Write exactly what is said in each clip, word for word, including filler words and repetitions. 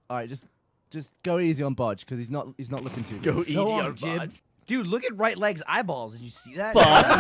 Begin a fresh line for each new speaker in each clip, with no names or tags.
All right, just just go easy on Bodge because he's not he's not looking too
Go
good.
easy
So
on
Jib.
Bodge.
Dude, look at right leg's eyeballs. Did you see that?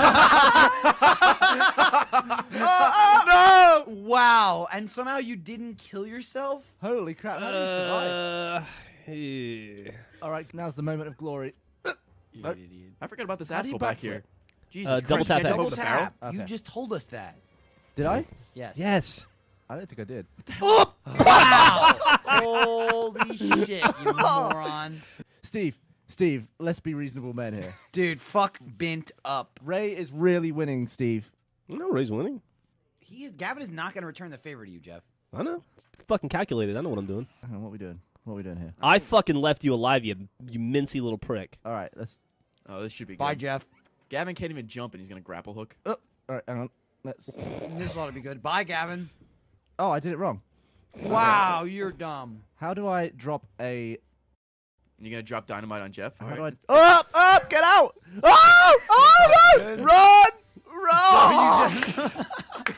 No!
Wow. And somehow you didn't kill yourself?
Holy crap! How did you survive?
Uh, yeah.
All right, now's the moment of glory.
You
Nope.
idiot.
I forgot about this
How do you
asshole back
backflip?
here. Jesus
Uh,
Christ,
double
you
tap
can't jump
X.
over the barrel?
Tap. You
Okay.
just told us that.
Did I?
Yes.
Yes.
I don't think I did.
Oh! Wow! Holy shit, you moron.
Steve, Steve, let's be reasonable men here.
Dude, fuck bent up.
Ray is really winning, Steve.
No, Ray's winning.
He, Gavin is not going to return the favor to you, Jeff.
I know. It's fucking calculated. I know what I'm doing.
Hang on, what are we doing? What are we doing here?
I fucking left you alive, you you mincy little prick.
All right, let's.
Oh, this should be good.
Bye, Jeff.
Gavin can't even jump, and he's gonna grapple hook.
Oh, all right, hang on. Let's.
This ought to be good. Bye, Gavin.
Oh, I did it wrong.
Wow, you're dumb.
How do I drop a?
You're gonna drop dynamite on Jeff.
How
All
do
right.
I? Up! Up! Get out! Oh! Oh no!
Good.
Run! Run!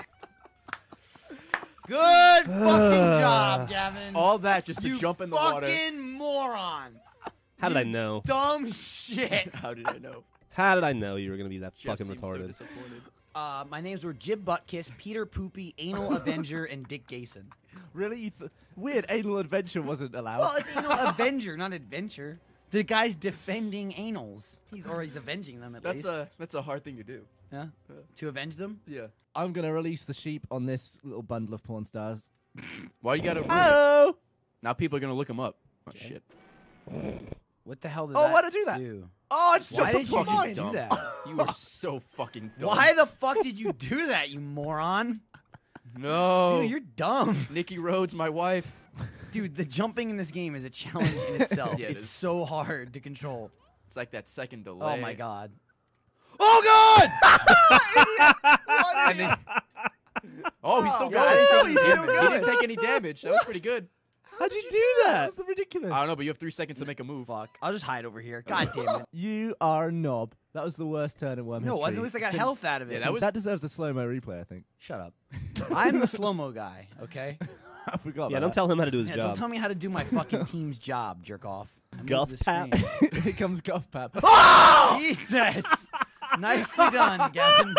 Good fucking job, Gavin.
All that just to
you
jump in the
fucking
water.
moron.
How did I know?
Dumb shit.
How did I know?
How did I know you were gonna be that
Jeff
fucking
seems so
retarded?
disappointed.
Uh, my names were Jib Buttkiss, Peter Poopy, Anal Avenger, and Dick Gayson.
Really? You th weird. Anal adventure wasn't allowed.
Well, it's Anal Avenger, not Adventure. The guy's defending anals. He's or he's avenging them at
That's
least.
a that's a hard thing to do.
Yeah? To avenge them?
Yeah.
I'm gonna release the sheep on this little bundle of porn stars.
Why you gotta ruin it?
Oh!
Now people are gonna look him up. Oh
Okay.
shit.
What the hell did
Oh,
that
why'd I do that?
do?
Oh, I just
Why
jumped
did
onto
you
mine.
just do
dumb.
that?
You are so fucking dumb.
Why the fuck did you do that, you moron?
No.
Dude, you're dumb.
Nikki Rhodes, my wife.
Dude, the jumping in this game is a challenge in itself.
Yeah, it
it's
is.
so hard to control.
It's like that second delay.
Oh my god. Oh god!
And then- oh, he still
Oh,
got
yeah,
it.
he's still
He
going.
didn't take any damage. That was pretty good.
How'd you
Did
do
That
that?
was the ridiculous.
I don't know, but you have three seconds to make a move.
Fuck. I'll just hide over here. God damn it.
You are a knob. That was the worst turn in worm
No, it
history.
wasn't. At least I got
since-
health out of it.
Yeah, that
since
was-
that deserves a slow mo replay, I think.
Shut up. I'm the slow-mo guy, okay?
I forgot.
Yeah,
about
don't tell him how to do his
Yeah,
job.
don't tell me how to do my fucking team's job, jerk off. I moved
Guff
the
pap.
screen.
that. Here comes Guff Pap.
Jesus! Nicely done, Gavin.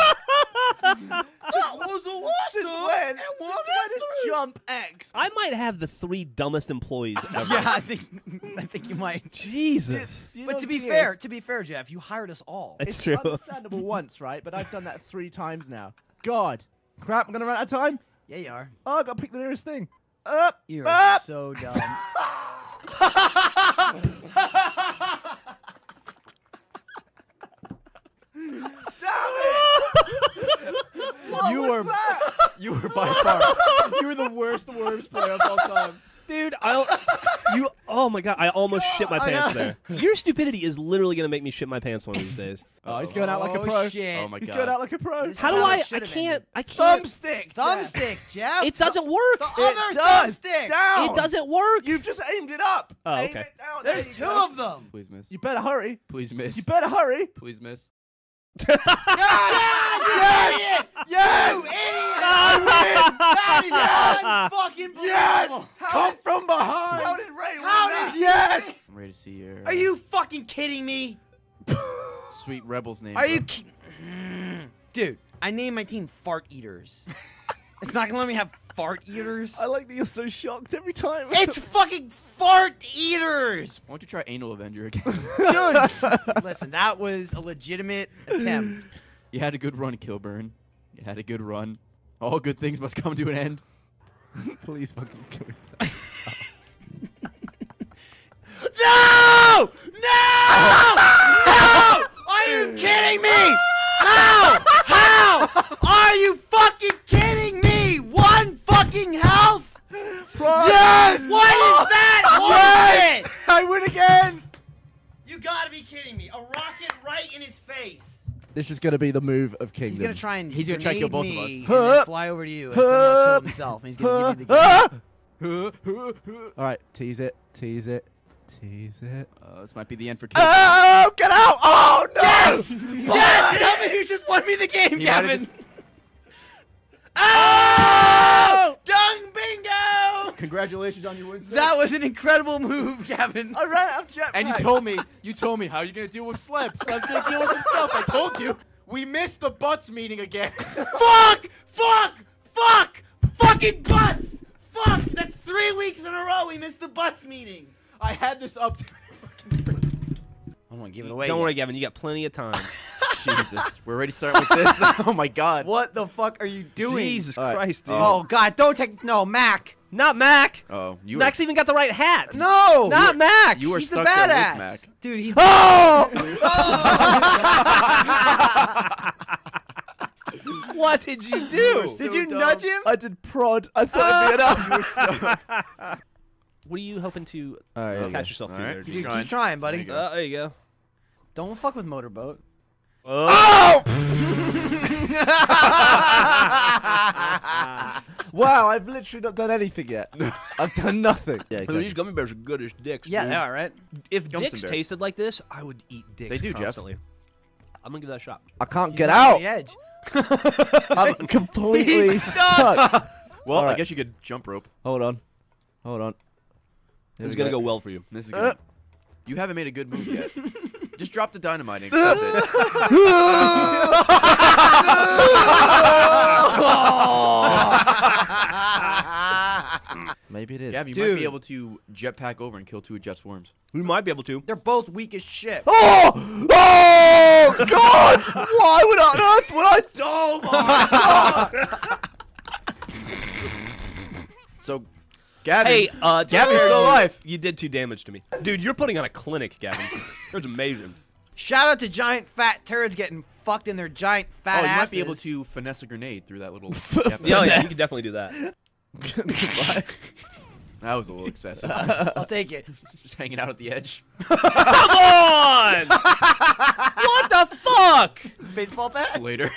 Since when? Since when is jump X?
I might have the three dumbest employees ever.
Yeah, I think I think you might.
Jesus.
You
But
know
to be
the
fair,
is,
to be fair, Jeff, you hired us all.
It's
it's
true.
understandable once, right? But I've done that three times now. God. Crap, I'm going to run out of time.
Yeah, you are.
Oh, I've got to pick the nearest thing. Up.
You're
up.
so dumb.
You were you were by far you were the worst worms player of all time.
Dude, I you oh my god, I almost shit my
I
pants
know.
there. Your stupidity is literally gonna make me shit my pants one of these days.
Oh, he's going out like a
Oh,
pro.
shit.
Oh my
He's
god.
going out like a pro.
This
How
is
do
how
I
it
I
should have
can't
ended.
I can't
Thumbstick.
Thumbstick, Jeff.
It doesn't work.
The
It
other
does.
thumbstick.
Down.
It doesn't work.
You've just aimed it up.
Oh,
Aim
okay.
it down.
There's
There you
two
go.
of them.
Please miss.
You better hurry.
Please miss.
You better hurry.
Please miss.
Yes!
Yes! Yes!
You idiot! That is
Yes!
fucking
Yes!
believable.
Come from behind. How did Ray win
How
that?
did-
Yes!
I'm ready to see your
Are you fucking kidding me?
sweet rebel's name.
Are
bro.
you ki- Dude, I named my team Fart Eaters. It's not gonna let me have Fart Eaters.
I like that you're so shocked every time.
It's fucking Fart Eaters!
Why don't you try Anal Avenger again?
Dude! Listen, that was a legitimate attempt.
You had a good run, Kilburn. You had a good run. All good things must come to an end.
Please fucking kill yourself.
No! No! No! Are you kidding me? How? How? Are you fucking kidding me? One fucking health?
Yes!
What is that?
Yes! I win again!
You gotta be kidding me. A rocket right in his face.
This is going to be the move of Kingdom.
He's gonna try and
He's gonna try to kill
grenade
both of
me
us.
and then
Huh.
fly over to you and
Huh.
somehow kill himself. And he's gonna give you the game.
All right, tease it, tease it, tease it.
Uh, this might be the end for Kilburn.
Oh, get out! Oh, no!
Yes! Yes! Tell me you just won me the game,
He might have
Gavin.
just-
Oh! Dung bingo!
Congratulations on your win. sir.
That was an incredible move, Gavin.
I ran out of jetpack.
And you told me, you told me, how are you gonna deal with Sleb? Sleb's gonna deal with himself. I told you. We missed the butts meeting again.
Fuck! Fuck! Fuck! Fucking butts! Fuck! That's three weeks in a row we missed the butts meeting.
I had this up. To
I don't want to give it away.
Don't
yet.
worry, Gavin. You got plenty of time.
Jesus, we're already starting with this. Oh my God.
What the fuck are you doing?
Jesus
All right.
Christ, dude.
Oh God! Don't take no Mac.
Not Mac.
Oh, you.
Mac's even got the right hat.
No.
Not Mac.
You were
He's the
stuck there with
badass,
Mac.
dude. He's.
Oh!
What did you do?
so
Did you
dumb.
nudge him?
I did prod. I thought it'd be enough.
What are you hoping to
All right,
attach
okay.
yourself to
All right.
there,
Dude,
dude?
keep
trying.
trying, buddy.
There you go.
Uh, there you go.
Don't fuck with motorboat.
Oh! Wow, I've literally not done anything yet. I've done nothing. Yeah,
These
exactly.
gummy bears are good as dicks.
Yeah,
dude.
they are, right?
If
Gummy
dicks
bears.
tasted like this, I would eat dicks
They do, Jeff.
constantly. I'm gonna give that a shot.
I can't get
He's right on
out.
the edge.
I'm completely
He's stuck.
stuck.
Well,
All
I
right.
guess you could jump rope.
Hold on. Hold on. Here
This is
we
gonna go well for you.
This is
Uh.
good. You haven't made a good move yet. Just drop the dynamite and accept it.
Maybe it is.
Gab, you
Dude.
might be able to jetpack over and kill two of Jeff's worms.
We might be able to.
They're both weak as shit.
Oh! Oh! God! Why would on earth would I? Oh my God!
So, Gavin.
Hey, uh, to
Gavin's
be fair,
still
you-
alive.
You did two damage to me, dude. You're putting on a clinic, Gavin. That was amazing.
Shout out to giant fat turds getting fucked in their giant fat
Oh, you
asses.
might be able to finesse a grenade through that little.
Yeah,
jetpack.
oh, yeah, you can definitely do that.
Goodbye.
That was a little excessive.
I'll take it.
Just hanging out at the edge.
Come on! What the fuck?
Baseball bat.
Later.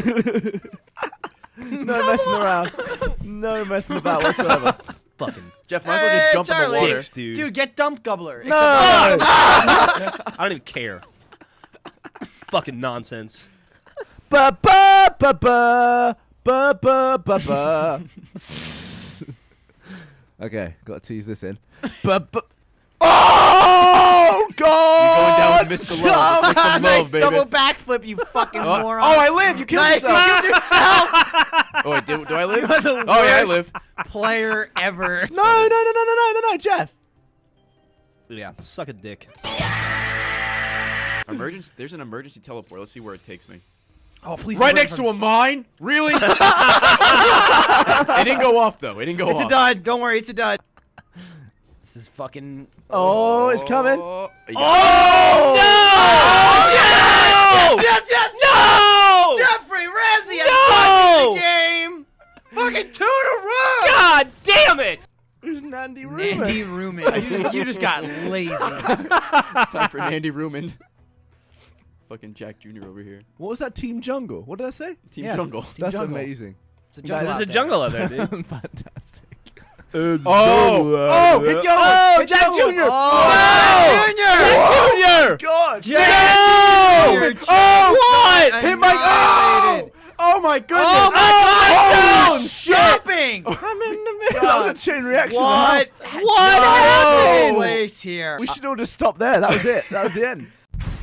No messing around. No messing about whatsoever.
Fucking
Jeff, might as well just jump in
Charlie.
the water.
dicks, dude.
Dude, get dump gobbler.
No!
I don't even care. Fucking nonsense.
Ba ba ba ba ba ba ba ba. Okay, gotta tease this in. Ba ba. Oh God!
You're going down with Mister Love. Let's make some
nice
love, baby.
double backflip, you fucking
Oh,
moron.
oh, I live. You killed
nice, you
yourself.
killed yourself.
Oh, wait, do, do I live?
You're the
Oh, yeah, I
worst
live.
player ever.
No, no, no, no, no, no, no, no, Jeff.
Yeah, suck a dick.
Emergency. There's an emergency teleport. Let's see where it takes me.
Oh, please.
Right next to a mine? Really? It didn't go off, though. It didn't go
It's
off.
a dud. Don't worry, it's a dud. This is fucking.
Oh, it's coming.
Oh, yeah.
Oh
No!
Yes, yes,
No!
Jeffrey Ramsey has
No!
won the game. Fucking two to run.
God damn it!
Who's Nandy Ruben?
Nandy Ruman. you, you just got lazy.
It's time for Nandy Ruman. Fucking Jack Junior over here.
What was that? Team Jungle. What did I say?
Team
Yeah.
Jungle.
Team
That's
Jungle.
amazing.
It's a jungle
There's
out
a
there.
jungle out there, dude.
Fantastic.
Oh! Oh! Hit the other
Oh,
one! Hit the
Jack
other one!
Junior!
Oh, Junior!
Junior!
God!
Jack Junior!
Oh!
What?
Hit my... Oh! Oh my goodness!
Oh my God!
Oh,
no!
shit!
Shopping!
I'm in the middle. That was a chain reaction.
What?
What
No
happened?
place here.
We should all just stop there. That was it. That was the end.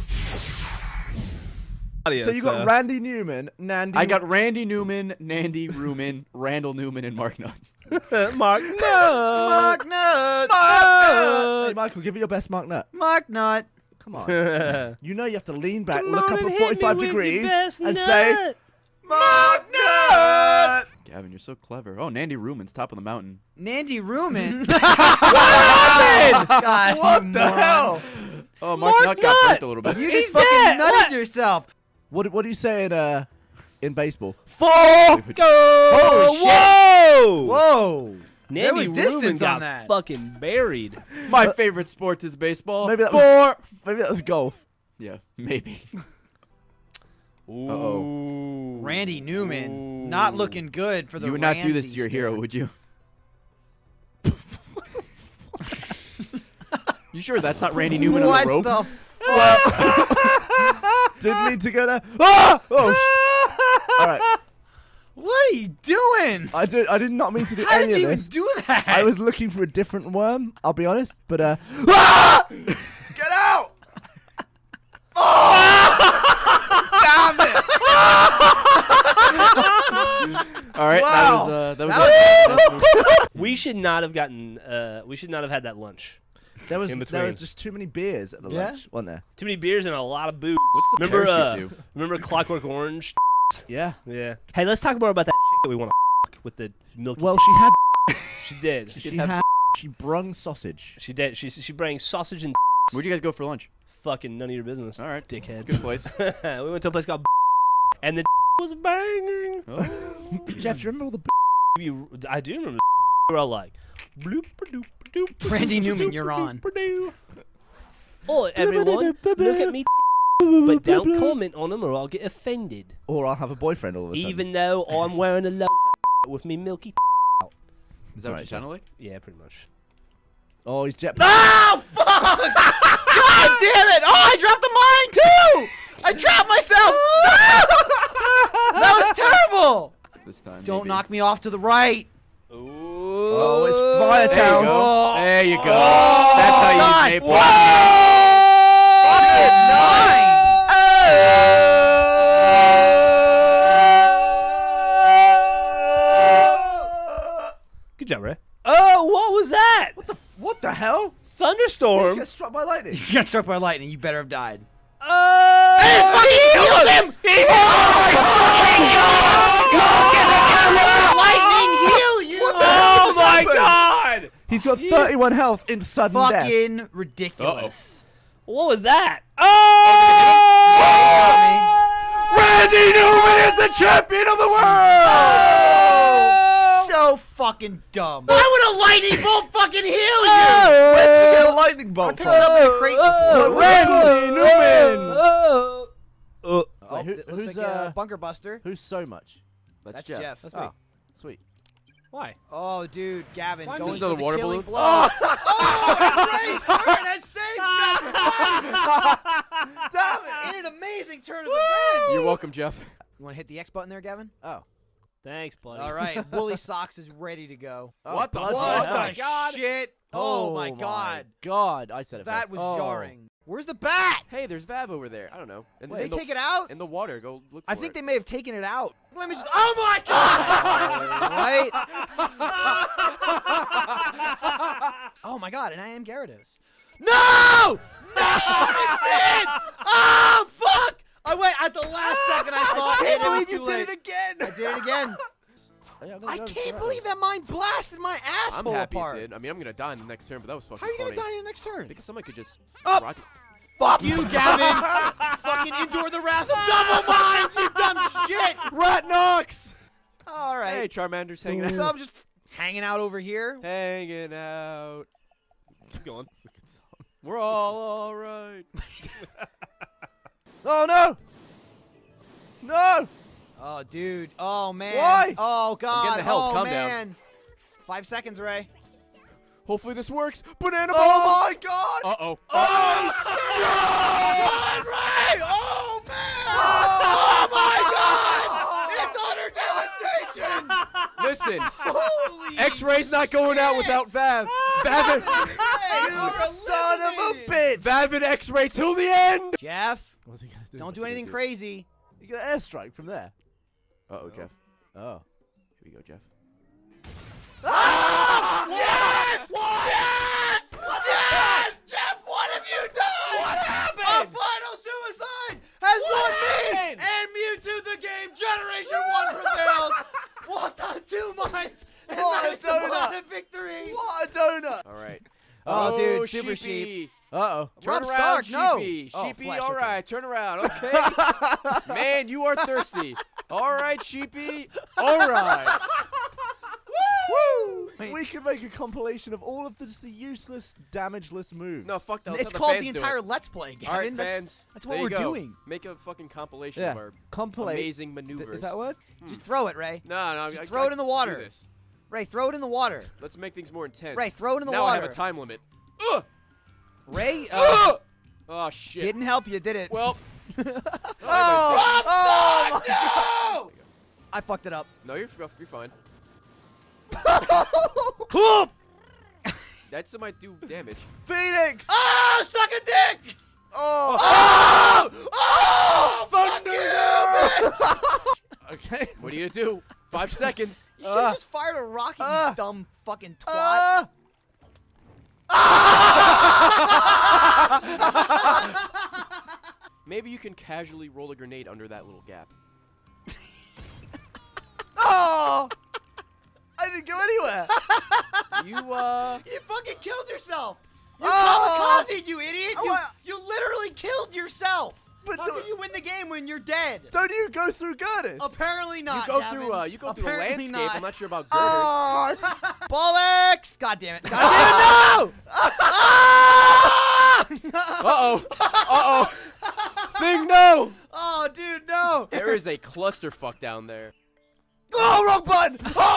So you got
uh,
Randy Newman, Nandy.
I got Randy Newman, Nandy Ruman, Randall Newman, and Mark Nutt.
Mark. No.
Mark Nut!
Hey, Michael, give it your best Mark Nut.
Mark Nut!
Come on. You know you have to lean back,
Come
look
on
up
and
at
hit me
forty-five
with your
degrees,
best
and
nut.
say,
Mark Nut!
Gavin, you're so clever. Oh, Nandy Ruman's top of the mountain.
Nandy Ruman?
What happened?
God,
What
you
the
moron.
hell?
Oh, Mark,
Mark
Nutt got
Nutt!
burnt a little bit.
You
He's
just fucking
dead.
nutted
What?
yourself.
What What do you say in uh in baseball?
Fuck!
Holy shit.
Whoa!
Whoa.
Nandy
There was
Ruben
distance
got
on that.
fucking buried.
My favorite sport is baseball.
Maybe that
Four.
was, maybe that was golf.
Yeah, maybe.
Ooh.
Randy Newman. Not looking good for the
You would not do this
Randy
to your hero,
stand.
would you? You sure that's not Randy Newman
what
on the rope?
the
Didn't mean to go there. Ah! Oh, sh- all right.
What are are you doing?
I did. I did not mean to do
How
any
did you
of
even
this.
do that?
I was looking for a different worm. I'll be honest, but uh. Ah!
Get out! Oh! Damn it!
All right,
Wow.
that was uh, that was.
That
a-
We should not have gotten. Uh, we should not have had that lunch.
There was
In
there
between.
was just too many beers at the
Yeah?
lunch, wasn't there?
Too many beers and a lot of booze.
What's the
Remember? Uh,
parachute do?
remember Clockwork Orange?
Yeah.
Yeah. Hey, let's talk more about that that we want to with the milky.
Well, she had
she did.
she,
did have
had she brung sausage.
She did. She she brings sausage and
Where'd you guys go for lunch?
fucking none of your business.
All right,
dickhead.
good place.
We went to a place called and the was banging.
Oh. Jeff, do you remember all the?
You- I do remember. We were all like, bloop, doop, doop,
Randy
doop,
Newman,
doop,
you're
doop,
on.
doop. Oh, everyone, look at me, but don't comment on them or I'll get offended.
Or I'll have a boyfriend all of a sudden.
Even though I'm wearing a low with me milky.
Is that what
Right,
you sounded like?
Yeah, pretty much.
Oh, he's jet.
Oh, fuck! God damn it! Oh, I dropped the mine, too! I trapped myself! That was terrible!
This time.
Don't
maybe.
knock me off to the right.
Oh, it's Fire
There you
Town.
go.
Oh.
There you go.
Oh.
That's how you
God.
nape
Whoa.
one.
Fucking nine!
Good job, Ray. Oh, what was that?
What the what the hell? He
Thunderstorm.
got struck by lightning.
He's got struck by lightning. You better have died.
Oh,
He healed him! Lightning heal you!
What the hell
Oh
just
my
happened?
God!
He's got thirty-one health in sudden death.
Fucking ridiculous.
What was that? Oh!
Randy Newman is the champion of the world.
So fucking dumb. Why would a lightning bolt fucking heal you?
Where did you get a lightning bolt
picked
from?
it up in a crate before.
Randy Newman.
Oh,
Oh,
Wait, who-
it looks
who's,
like a
uh,
bunker buster.
Who's so much?
That's,
That's
Jeff.
Jeff.
that's
Oh,
me.
sweet.
Why?
Oh, dude, Gavin,
Why is
going
this another
for the
water
killing
balloon?
blow. Oh, Ray's turn has saved Jeff. Damn it! In an amazing turn of events.
You're welcome, Jeff.
You want to hit the X button there, Gavin?
Oh.
Thanks, buddy.
All right, Woolly Socks is ready to go.
Oh,
What the
bloody
What
hell.
the shit? Oh, my god.
God, I said it
That
first.
was
Oh.
jarring. Where's the bat?
Hey, there's Vav over there. I don't know. In,
Did
in
they
the,
take it out?
in the water. Go look for
I think
it.
they may have taken it out. Let me just. Oh my god! Right? Oh my god, and I am Gyarados. No! No! It's in! Oh fuck! I went at the last second I saw it. and it was too late.
again.
I did it again.
Yeah, there
I
goes
can't
the
believe that mine blasted my
I'm
asshole
happy
apart.
it did. I mean, I'm gonna die in the next turn, but that was fucking
How are you
funny.
gonna die in the next turn?
Because somebody could just.
Up.
rocket-
Fuck you, Gavin! Fucking endure the wrath of double mines, you dumb shit!
Rat Knox.
All right.
Hey, Charmander's hanging out.
So I'm just hanging out over here.
Hanging out.
Keep going.
We're all all right.
Oh no! No!
Oh, dude. Oh, man.
Why?
Oh, God.
the health.
Oh,
Calm down.
man. Five seconds, Ray.
Hopefully this works. Banana ball.
Oh my God!
Uh oh.
Oh, shit! Run, Ray! Oh, man! Oh, my God! It's utter devastation!
Listen,
Holy
X-ray's not going out without Vav. Vav and,
Ray, you're
Son of a
eliminated.
bitch!
Vav and X-ray till the end.
Jeff,
What's he gonna do?
don't do
he gonna
anything
do?
crazy.
You get an airstrike from there.
Uh oh, Jeff.
Oh.
Here we go, Jeff.
Ah! Yes! Yes! Yes! Jeff, what have you done? What happened? A final suicide has won me and Mewtwo the game. Generation one prevails. Walked on two mines and
What a
managed to win
donut.
a victory.
What a donut!
All right.
Oh, dude, Super
Sheepy.
Uh-oh.
Turn
Rob
around,
Stark, no.
Sheepy.
Oh,
Sheepy,
Flash,
all
okay.
right. Turn around, okay? Man, you are thirsty. All right, Sheepy. All right.
Woo!
Wait.
We could make a compilation of all of the, just the useless, damageless moves.
No, fuck that. Let's
It's
have
called
fans
the
do
entire
it.
Let's Play, Gavin.
All right,
that's,
fans.
that's what
there you
we're
go.
doing.
Make a fucking compilation
Yeah.
of our
Compilate.
amazing
Th-
maneuvers.
Is that a word?
Just throw it, Ray.
No, no.
Just
I,
throw
I
it in the
can
water.
do this.
Ray, throw it in the water.
Let's make things more intense.
Ray, throw it in the
now
water.
I have a time limit. Ugh!
Ray, uh,
Oh, shit.
didn't help you, did it?
Well.
Oh! Oh!
no! I fucked it up.
No, you're you're fine.
Whoop!
That still might do damage.
Phoenix!
Oh, suck a dick!
Oh!
Oh! Oh! Fuck you!
Okay.
What are you gonna do? Five seconds.
You should have
Uh,
just fired a rocket,
uh,
you dumb fucking twat.
Uh,
Maybe you can casually roll a grenade under that little gap.
oh! I didn't go anywhere.
You uh.
You fucking killed yourself. You
Oh!
kamikaze, you idiot.
Oh,
You,
I-
you literally killed yourself.
But
How
do-
can you win the game when you're dead?
Don't you go through girders?
Apparently
You
not.
go
Gavin.
through uh. You go through the
Apparently
landscape.
not.
I'm not sure about girders.
Oh! it's-
Bollocks! God damn it. God damn it, no! Ah!
Uh oh. Uh oh. Thing no.
Oh, dude, no.
There is a clusterfuck down there.
Oh, wrong button!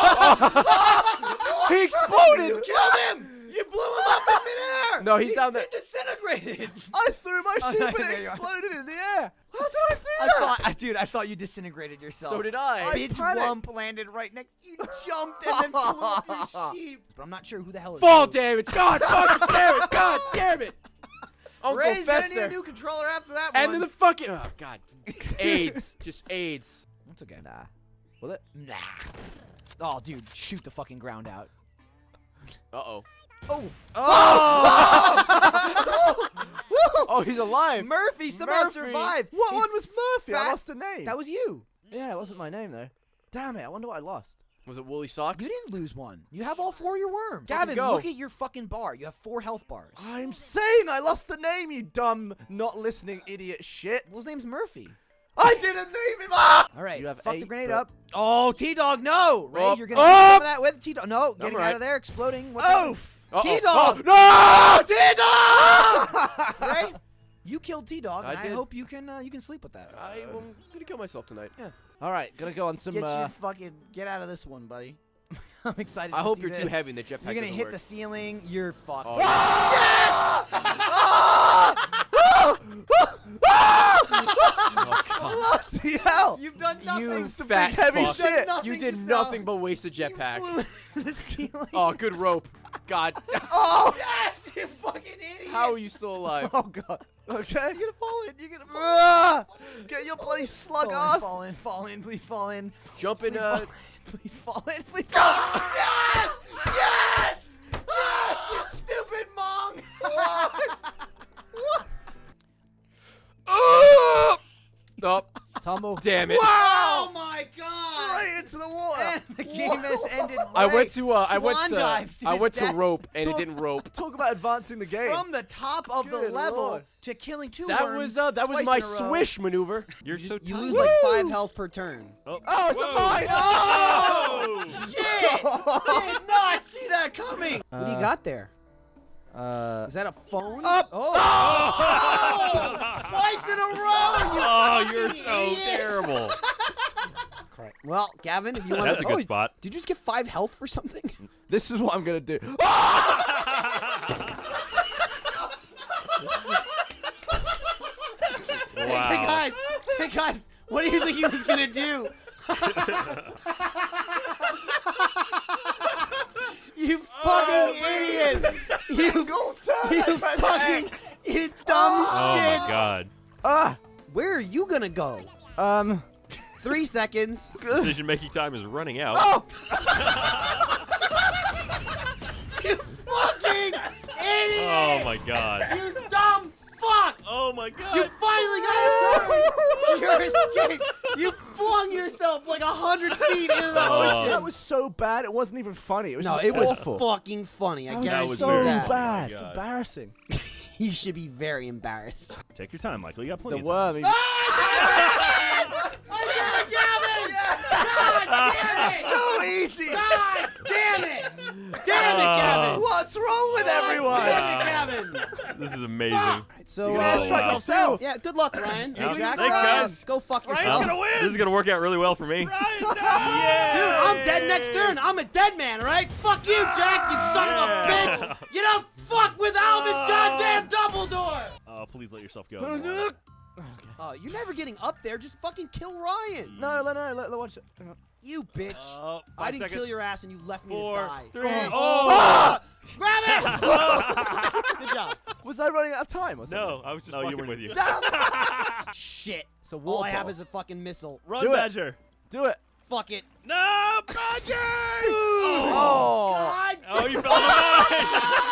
Oh!
He exploded.
Killed him! You blew him up in midair!
No, he's down there.
been disintegrated!
I threw my
Oh,
sheep
no,
and
there
it
you are.
exploded in the air. How did I do
I
that?
thought, I, dude, I thought you disintegrated yourself.
So did I.
I
Bitch
panicked.
Wump landed right next to you, jumped, and then blew up your sheep. But I'm not sure who the hell is
Fall
who.
damage. God fucking damn it. God damn it. Uncle
Ray's gonna need
Fester.
a new controller after that
And
one.
then the fucking. Oh god. AIDS. Just AIDS.
That's okay.
Nah. Will it?
Nah. Oh, dude, shoot the fucking ground out.
Uh oh.
Oh!
Oh!
Oh, he's alive.
Murphy somehow
Murphy.
survived.
What
He's
one was Murphy? I
fat-
lost a name.
That was you.
yeah, it wasn't my name though. Damn it! I wonder what I lost.
Was it Woolly Socks?
You didn't lose one. You have all four of your worms.
Fucking
Gavin,
go.
look at your fucking bar. You have four health bars.
I'm saying I lost the name, you dumb, not listening idiot shit.
Well, his name's Murphy.
I didn't name him up!
All right,
You have
fuck the
eight,
grenade
but-
up. Oh, T-Dog, no! Ray,
Up,
you're gonna do some
up.
of that with T-Dog. No, getting
right.
out of there, exploding. What's up?
Oof!
Uh-oh.
T-Dog!
Oh, no!
T-Dog! Ray, you killed T-Dog,
I
and I,
did.
hope you can uh, you can sleep with that.
I am gonna kill myself tonight.
Yeah.
All right, gonna go on some.
Get
Uh,
your fucking get out of this one, buddy. I'm excited.
I
to
hope
see
you're too
this.
heavy and the jetpack
You're gonna
doesn't
hit
work.
the ceiling. You're fucked.
Oh,
bloody hell!
You've done nothing.
You
Some
fat
big heavy
fuck.
shit.
You did
just now.
nothing but waste a
You
jetpack.
flew into the ceiling.
Oh, good rope. God.
Oh!
Yes, you fucking idiot.
How are you still alive?
Oh god. Okay.
You're gonna fall in. You're gonna fall
Ah! Get your bloody slug
in.
ass.
Fall in. Fall in. Please fall in.
Jump in.
Please
Uh,
fall in. Please fall in. Please fall in. Yes! Yes! Yes! You stupid mong!
oh! Oh,
Tumble.
damn it.
Oh my god!
Straight into the water.
And the game has ended.
I
right.
went to uh, I went
Swan
to
dives to
I
his
went to
death.
rope and it
Talk-
didn't rope.
Talk about advancing the game.
From the top of the
Good
level
Lord.
to killing two
That
worms
was uh, that was
twice
my
in a row.
swish maneuver.
You're so
You
tired.
lose like five health per turn.
Oh,
Oh, it's a mine!
Oh!
Shit! I did not see that coming. what do you
Uh,
got there?
Uh.
Is that a phone?
Up.
Oh! Oh! Twice in a row! You
Oh, you're
fucking
so
idiot.
terrible.
Well, Gavin, if you want
That's
to,
a good
oh,
spot.
Did you just get five health for something?
This is what I'm gonna do.
Hey
Wow.
guys, hey guys, what do you think he was gonna do? You fucking idiot! You, you fucking, you dumb
Oh
shit!
my god.
Ah.
Where are you gonna go?
Um.
Three seconds.
Decision making time is running out.
Oh.
You fucking idiot!
Oh my god.
You dumb fuck!
Oh my god.
You finally got a turn! Your escape! You flung yourself like a hundred feet into the
Oh.
ocean!
That was so bad. It wasn't even funny. It was
No,
just
it was
awful.
fucking funny. I
That was
guarantee
was
so
very
that.
funny.
bad.
Oh
It's
my God.
embarrassing.
You should be very embarrassed.
Take your time, Michael. You got plenty
The
of time.
worm. he-
I did it, Gavin! God damn it!
So easy.
God damn it! Damn it, Gavin!
What's wrong with everyone?
Damn it, Gavin!
This is amazing.
So,
You
uh,
gotta strike
so-
yourself.
Yeah, good luck, Ryan.
Yeah.
Hey, Jack,
Thanks,
uh,
guys.
Go fuck
Ryan's
yourself.
gonna win.
This is gonna work out really well for me.
Dude, I'm dead next turn. I'm a dead man, all right? Fuck you, Jack, you son of a
Yeah.
bitch! You don't fuck with Albus goddamn Dumbledore!
Oh, please let yourself go.
Okay.
Oh, you're never getting up there. Just fucking kill Ryan.
No, no, no, let, let watch it. Hang on.
You bitch.
Uh, five
I didn't
seconds.
kill your ass and you left me
Four,
to die.
three.
Oh.
Oh!
Grab it! Good job.
Was I running out of time or something?
No, I was just
No, you
fucking
weren't.
with you.
Shit.
It's a
All
war
I have
ball.
is a fucking missile.
Run,
Do it.
Badger.
Do it.
Fuck it.
No, Badger!
Oh.
God.
Oh, you fell in the mine!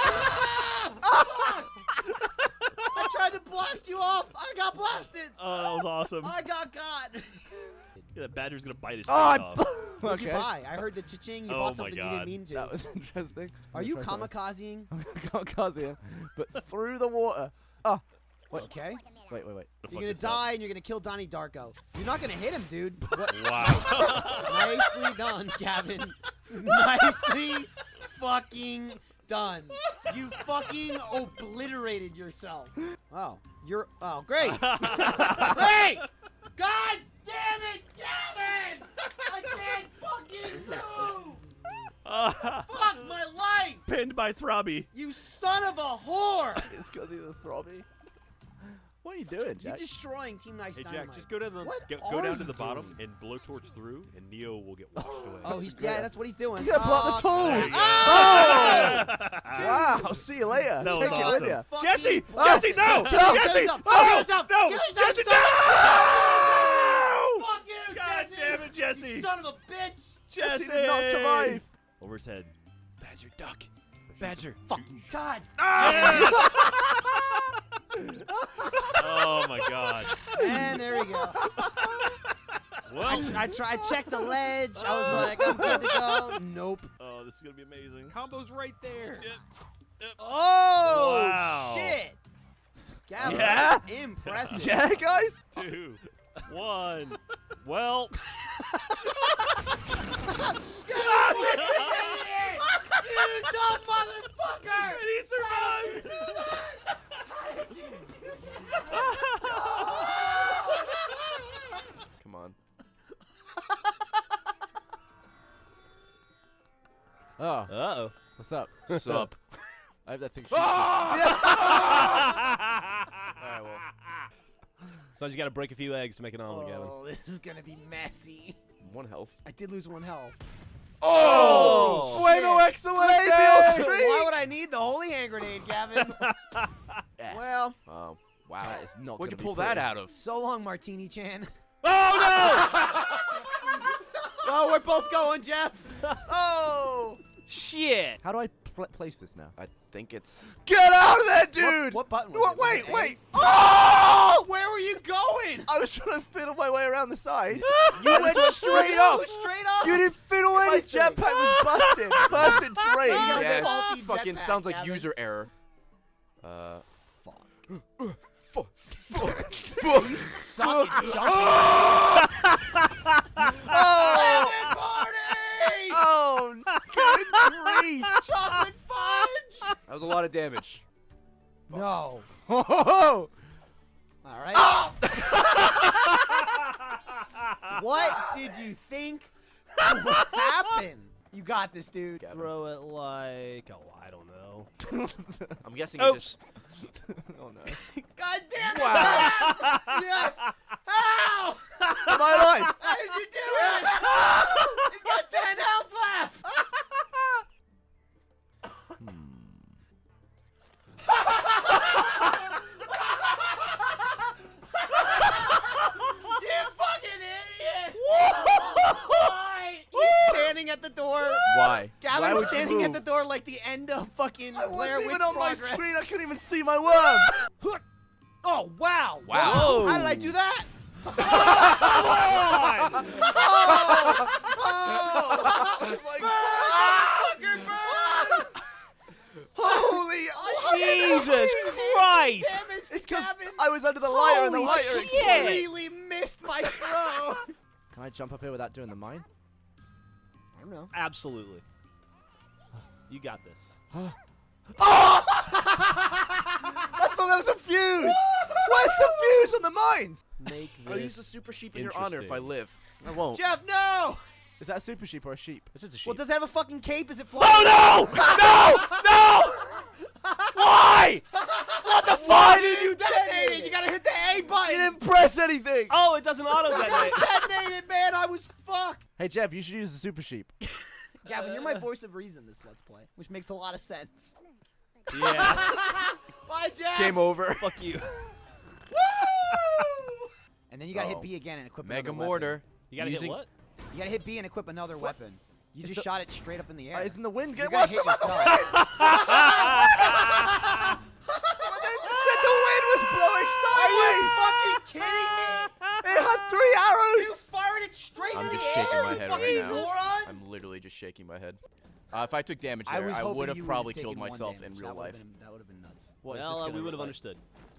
I tried to blast you off. I got blasted.
Oh, that was awesome.
I got caught.
Yeah, that Badger's gonna bite his face
Oh, I
off.
What'd
okay.
you buy? I heard the cha-ching. You
Oh
bought
my
something you didn't
God.
mean to.
That was interesting.
Are you
Try something.
kamikazing?
Kamikaze, but through the water. Oh. Wait.
Okay.
Wait, wait, wait.
You're gonna die and you're gonna kill Donnie Darko. You're not gonna hit him, dude. What?
Wow.
Nicely done, Gavin. Nicely fucking done. You fucking obliterated yourself. Oh, you're. Oh, great. Great. God damn it, Gavin! I can't fucking move. Fuck my life.
Pinned by Throbby.
You son of a whore.
It's because he's a throbby. What are you doing,
You're
Jack?
destroying Team Nice
Hey,
Dynamite.
Jack, just go down the
What
go,
are
go down
you
to the bottom
doing?
and blowtorch through, and Neo will get washed away.
Oh, he's
great.
yeah, that's what he's doing.
You gotta pull out the
Oh,
tools.
Ah!
Wow, I'll see you later.
That was
Take it
awesome.
with you.
Fucking-
Jesse!
Oh.
Jesse, no!
Kill him,
Jesse!
kill yourself,
Oh,
kill yourself,
no!
kill yourself,
Jesse,
son
no!
Fuck you,
God
Jesse!
damn it, Jesse!
You son of a bitch!
Jesse!
did not survive.
Over his head. Badger, duck. Badger.
Fuck you, God!
Oh my God.
And there we go.
Well,
I, I tried. I checked the ledge. I was like, I'm good to go. Nope.
Oh, this is gonna be amazing.
combo's right there.
Oh
Wow.
shit! Gavin,
Yeah?
impressive.
Yeah, guys?
Two, one. Well,
You dumb motherfucker!
And he survived!
Come on.
Oh,
Uh-oh.
what's up?
Sup?
I have that thing.
Alright, well. Sometimes you gotta break a few eggs to make an omelet, Gavin.
Oh, this is gonna be messy.
One health.
I did lose one health.
Oh!
Bueno, excellent!
Why would I need the holy hand grenade, Gavin? Well,
Oh, wow.
That is not
Where'd you
gonna be
pull that
pretty.
out of?
so long, Martini Chan.
Oh,
Oh, we're both going, Jeff.
Oh!
Shit!
How do I pl place this now?
no! I think it's...
Get out of there, dude!
What, what button was
What,
it? Was
wait,
it A?
wait! Oh!
Where were you going?
I was trying to fiddle my way around the side.
You
I
went
just
straight
up.
up. Straight up.
You didn't fiddle
My
anything. Jetpack was busted. Busted train.
You got
Yeah,
a faulty
it fucking
jetpack,
sounds like
Gavin.
user error. Uh...
Fuck.
Fuck.
Suck it, jump.
Oh!
Lemon party!
Oh, good grief.
Chocolate fudge!
That was a lot of damage.
No.
Oh!
All right. What did you think would happen? You got this, dude.
Throw it like, oh, I don't know.
I'm guessing
Oops.
it just...
Oh, no.
God damn it!
Wow.
Yes! How?
Am I alive?
How did you do it? He's got ten health left! You fucking idiot! Why? He's standing at the door.
Why? Why
Gavin's
would you
standing at the
move?
door like the end of fucking
I
Blair
wasn't
Witch
even on my
Progress.
screen. I couldn't even see my worm.
Oh, wow.
Wow.
Whoa. How did I do that?
Oh, my
Fucker, burn!
God. Holy
Jesus Christ!
Damage to
It's because
Gavin.
I was under the lighter and the
Holy
lighter
shit.
exploded.
Really missed my throw.
Can I jump up here without doing the mine?
I don't know.
Absolutely. You got this.
I thought that was a fuse. Where's the fuse on the mines?
Make this
I'll use the super sheep in your honor if I
interesting.
live. I won't.
Jeff, no!
Is that a super sheep or a sheep?
It's just a sheep.
Well, does it have a fucking cape? Is it flying?
Oh no! No! No! Why?
What the fuck? Why did you detonate it? You gotta hit the A button.
You didn't press anything.
Oh, it doesn't auto
I
detonate.
detonated, man. I was fucked.
Hey Jeff, you should use the super sheep.
Gavin, you're my voice of reason this Let's Play, which makes a lot of sense.
Yeah.
Bye, Jeff.
Game over.
Fuck you.
Woo! And then you gotta
Oh.
hit B again and equip
Mega
another
mortar.
weapon.
You gotta
Using-
hit what?
You gotta hit B and equip another weapon. You just
the-
shot it straight up in the air.
Uh, isn't the wind
You're
getting?
gonna
What
hit
the
yourself.
said the wind was blowing
Are you
sideways.
fucking kidding me?
It had three
You
arrows.
fired it straight
I'm
into
just
the
shaking
air,
my
you
head
fucking
right now.
moron.
I'm literally just shaking my head. Uh, if I took damage
I
there,
was
I,
hoping
would have
you
probably
taken
killed
one
myself
damage.
in
That
real
would've
life.
been- That would have been nuts.
What, is
Well,
this
uh,
gonna
we
look
would have
like?
understood.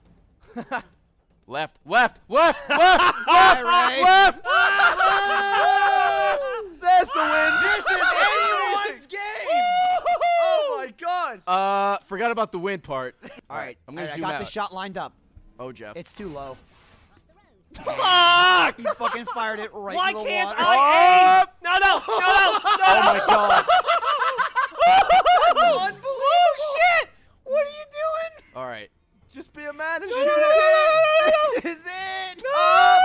Left, left, left, left, left,
All right.
left.
There's the wind.
This is anyone's game.
Oh my god.
Uh, forgot about the wind part.
All right,
I'm gonna
all right, I
zoom
got
out.
the shot lined up.
Oh, Jeff.
It's too low.
Fuck!
You fucking fired it right
Why
in the
can't
water.
I aim? No, no, no, no, no.
Oh my god.
Unbelievable! Shit! What are you doing?
All right.
Just be a man and
This
shoot
is
it.
it! This is it!
No!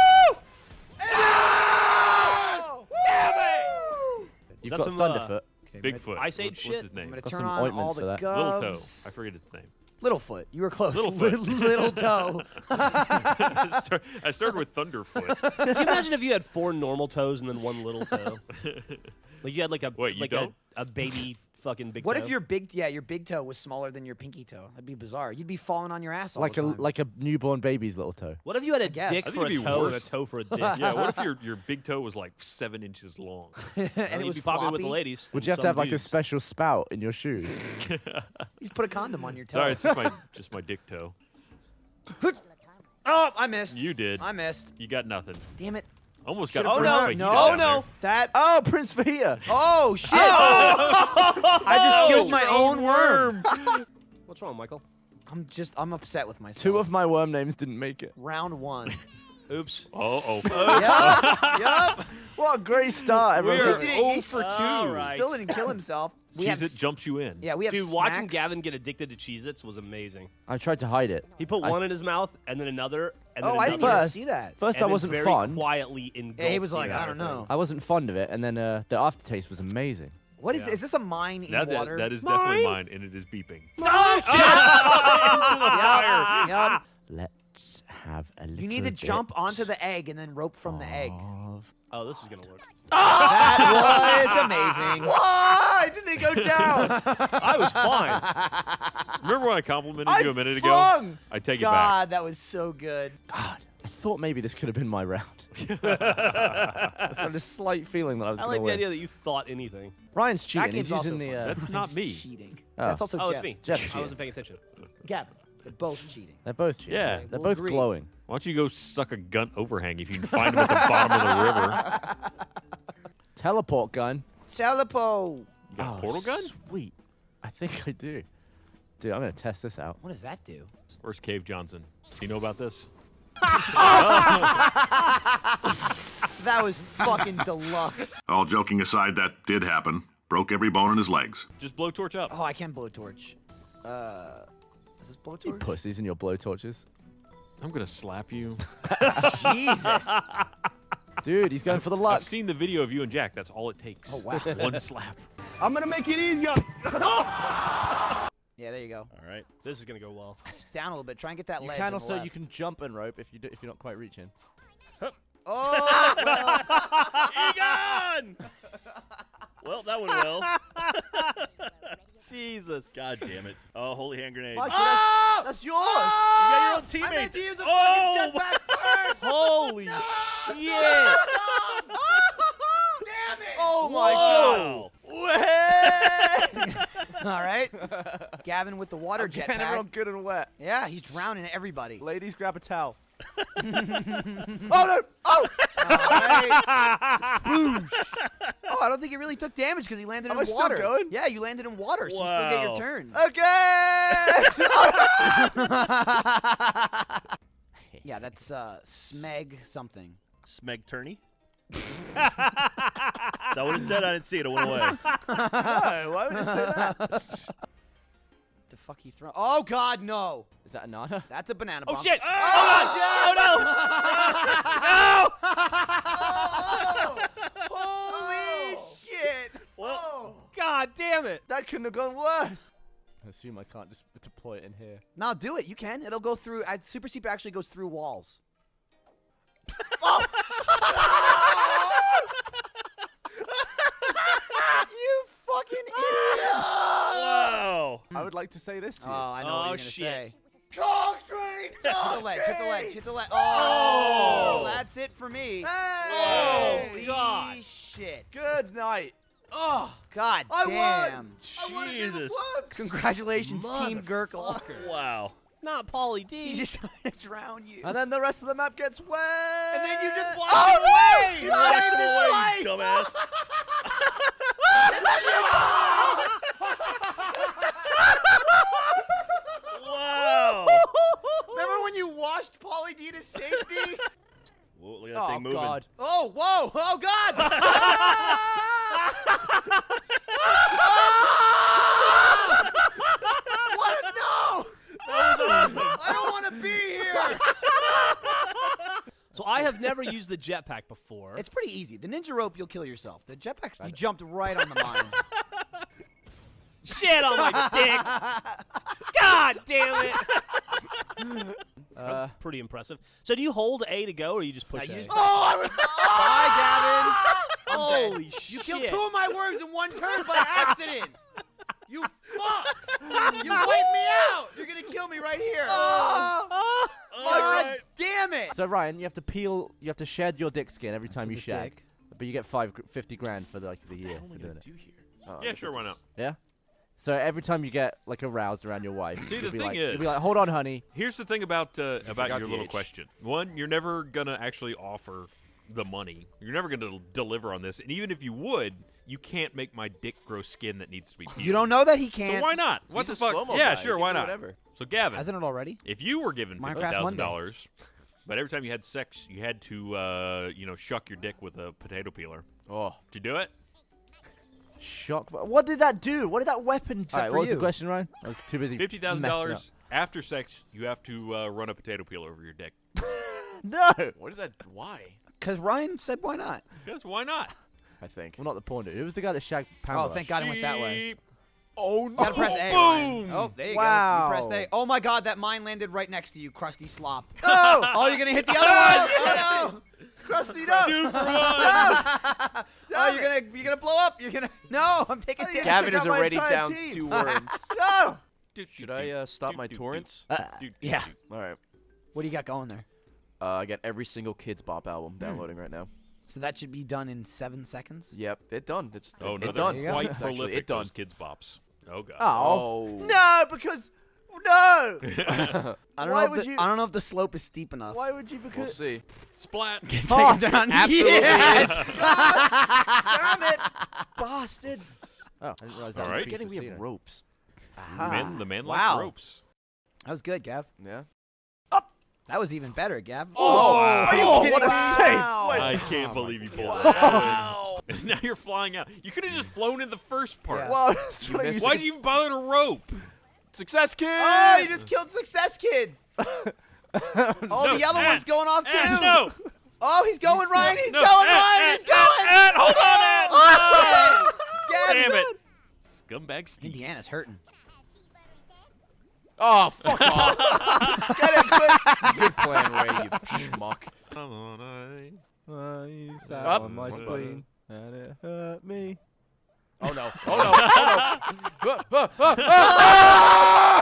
Damn it!
You've
that
got
some, uh,
Thunderfoot.
Bigfoot.
Ice Age
What's
shit?
his
I'm
name?
gonna
Got
turn
some
on all
ointments
the
for that.
gubs.
Little Toe. I forget his name.
Littlefoot. You were close.
Littlefoot.
Little toe.
I start- I started with Thunderfoot.
Can you imagine if you had four normal toes and then one little toe? Like you had like a
Wait, you
like
don't?
a, a baby fucking big
What
toe.
if your big yeah your big toe was smaller than your pinky toe? That'd be bizarre. You'd be falling on your ass all
Like
the
a
time.
like a newborn baby's little toe.
What if you had a
guess.
dick
I
think
for a
it'd be
toe and a
worse.
toe for a dick?
Yeah, what if your, your big toe was like seven inches long?
and
Well,
it
you'd
was
be popular with the
floppy?
ladies.
Would
and
you have to
some
have like a
dudes.
special spout in your shoes?
Just put a condom on your toe.
Sorry, it's just my just my dick toe.
Oh, I missed.
You did.
I missed.
You got nothing.
Damn it.
Almost got
Should've
a
thrown
first
her-
fajita
no,
down
no.
there.
That.
Oh, Prince Fajita.
Oh shit! I just killed my own worm.
What's wrong, Michael?
I'm just. I'm upset with myself.
Two of my worm names didn't make it.
round one.
Oops.
Oh, oh.
yup. Yup.
What a great start.
We
Everyone's
are
like,
oh for two.
All right.
Still didn't kill himself. We have.
Cheez It
s-
jumps you in.
Yeah, we have.
Dude, watching
snacks.
Gavin get addicted to Cheez-Its was amazing.
I tried to hide it.
He put
I-
one in his mouth and then another and then
Oh, I
another.
didn't even
First-
see that.
First,
and
I
then
wasn't
very
fond.
quietly engulfed
Yeah, he was
the
like, I
entire
don't know.
I wasn't fond of it, and then uh, the aftertaste was amazing.
What is?
Yeah.
Is this a mine in
That, that,
water?
that is definitely
Mine?
mine, and it is beeping.
Yup. Yup.
Let's have a little
You need to
bit
jump onto the egg and then rope from the egg.
of-
Oh, this is gonna work.
That was amazing.
Why didn't it go down?
I was fine.
Remember when I complimented
I
you a minute ago?
flung.
I take it back.
God, that was so good.
God, I thought maybe this could have been my round. I had a slight feeling that I was
I
going
like
to
the
win.
idea that you thought anything.
Ryan's cheating.
That
He's
game's also
using the.
fun.
Uh,
That's not me.
Cheating.
Oh.
That's also
Oh,
Jeff.
it's me.
Jeff's
I
cheating.
wasn't paying attention.
Gavin. They're both cheating.
They're both cheating.
Yeah.
They're
We'll
both
agree.
glowing.
Why don't you go suck a gun overhang if you can find them at the bottom of the river?
Teleport gun.
Telepo.
You got
Oh,
a portal gun?
Sweet. I think I do. Dude, I'm going to test this out.
What does that do?
Where's Cave Johnson? Do you know about this?
That was fucking deluxe.
All joking aside, that did happen. Broke every bone in his legs.
Just blowtorch up.
Oh, I can blowtorch. Uh, is this
You
blowtorch?
pussies and your blowtorches.
I'm gonna slap you.
Jesus.
Dude, he's going for the luck.
I've seen the video of you and Jack. That's all it takes.
Oh, wow.
One slap.
I'm gonna make it easier.
Yeah, there you go.
All right. This is gonna go well.
Just down a little bit. Try and get that
You
ledge.
can
on the
also
left.
you can jump and rope if you do, if you're not quite reaching.
Oh, well.
Egon! Well, that went well. Jesus.
God damn it. Oh, holy hand grenade.
Mike,
Oh!
that's, that's yours.
You got your own
I
teammate.
meant to use a
Oh,
fucking jetpack first.
Holy shit.
Damn it!
Oh my
Whoa.
All right. Gavin with the water
god. Getting everyone
jetpack.
good and wet.
Yeah, he's drowning everybody.
Ladies, grab a towel. Oh no! Oh!
All right. Sploosh. Oh, I don't think he really took damage because he landed
Am
in
I still
water.
going?
Yeah, you landed in water, so you still get your
Wow.
turn.
Okay.
Yeah, that's uh, Smeg something.
Smeg Turney. Is that what it said? I didn't see it. It went away.
Why? Why would you say that?
fuck he throw? Oh God, no!
Is that a nana?
That's a banana
Oh
bomb.
shit!
Oh,
Oh, no!
no! Holy shit!
Oh. God damn it!
That couldn't have gone worse.
I assume I can't just deploy it in here.
No, do it. You can. It'll go through. Uh, Super Seeper actually goes through walls. Oh! You fucking idiot!
Wow.
I would like to say this to
Oh,
you.
I know
Oh,
what you're gonna
shit.
say. Hit the ledge. Hit the ledge. Hit the ledge. Oh,
Oh.
that's it for me.
Oh,
Holy
God.
shit!
Good night.
Oh,
God
I
damn!
won.
Jesus.
Congratulations, Team Gurkle.
Wow.
not Pauly D.
He's just trying to drown you.
And then the rest of the map gets wet.
And then you just watch
Oh,
him away!
You washed him away, you dumbass. Wow.
Remember when you washed Pauly D to safety?
Whoa, look at that
Oh,
thing moving.
God.
Oh, whoa! Oh, God! What? No!
That was awesome.
I don't want to be here.
So I have never used the jetpack before.
It's pretty easy. The ninja rope, you'll kill yourself. The jetpack, you jumped right on the mine.
Shit on my dick. God damn it.
Uh,
Pretty impressive. So do you hold A to go, or you just
Now
push
you
A?
just- oh, I was. Bye, Gavin. I'm
Holy
dead.
shit.
You killed two of my worms in one turn by accident. You fuck. You wiped me out. You're gonna kill me right here.
Oh.
God
right.
damn it.
so Ryan, you have to peel. You have to shed your dick skin every time
To
you
the
shag,
dick.
but you get five, gr- fifty grand for like the year for doing it. Oh,
Yeah, sure, why not?
Yeah. So every time you get like aroused around your wife,
See,
you'll
the
be
thing
like,
is-
you'll be like, hold on, honey.
Here's the thing about uh, about
forgot
your
the
little
H.
question. One, you're never gonna actually offer the money. You're never gonna deliver on this, and even if you would, you can't make my dick grow skin that needs to be peeled.
You don't know that he
So
can't.
why not? What
He's
the
a
fuck?
slow-mo
Yeah,
guy.
sure,
He
why
can do
not?
whatever.
So Gavin,
Hasn't it already?
if you were given
Minecraft
fifty thousand
Monday.
dollars, but every time you had sex, you had to, uh, you know, shuck your dick with a potato peeler,
Oh.
did you do it?
Shock. What did that do? What did that weapon? All right,
for
what was
you.
the question, Ryan? I was too busy.
Fifty thousand
messing up.
dollars after sex, you have to uh, run a potato peeler over your dick.
No.
What is that? Why?
Because Ryan said, "Why not?"
Because why not?
I think.
Well, not the porn dude. It was the guy that shagged Pamela.
Oh, thank God it went that way.
Sheep.
Oh no!
Gotta press A. Ryan.
boom!
Oh, there you
Wow.
go. You pressed A. Oh my God, that mine landed right next to you, crusty slop.
No.
Oh, you're gonna hit the other one. Oh no!
Crusty, no.
Two for one.
Oh, you're gonna you're gonna blow up. You're gonna no. I'm taking
Oh,
damage.
Gavin is
Took out my
already
entire
down
team.
two worms.
No.
Should I uh, stop my torrents?
Yeah.
All right.
What do you got going there?
Uh, I got every single Kids Bop album downloading right now.
So that should be done in seven seconds.
Yep, it done. It's
Oh
it
no,
done.
they're
There you go.
quite
It's actually-
prolific.
It done.
Those kids bops. Oh god.
Oh.
Oh.
No, because no.
I don't
Why
know.
would
If the,
you-
I don't know if the slope is steep enough.
Why would you?
We'll
Because
see.
Splat.
Take
Oh,
it down.
absolutely
Yes.
damn it, bastard. Oh, I didn't realize that.
All
was a
right.
piece
Getting
of
we have
scenery.
ropes.
Man, the man
Wow.
likes ropes.
That was good, Gav.
Yeah.
That was even better, Gav.
Oh, wow.
Are you
Oh,
kidding
what a
me?
save.
I can't
Oh
believe
my
you pulled
God.
that.
Wow.
Now you're flying out. You could have just flown in the first part.
Yeah.
Well, I was
You
trying to
missed
use
Why'd
it.
you even bother to rope?
Success kid.
Oh, you just killed Success Kid. Oh,
No,
the other
Ed,
one's going off too.
Ed, no.
Oh, he's going, Ryan. He's
No,
going,
Ed,
Ryan.
Ed,
He's going.
Ed, Ed, hold on, Ed.
Oh, Gavin.
Damn it. Scumbag Steve.
Indiana's hurting.
Oh, fuck off. Good plan, Ray, you schmuck.
I sat
Up.
on my
One
spleen and it hurt me.
Oh no. Oh no. Oh no. Ah, ah,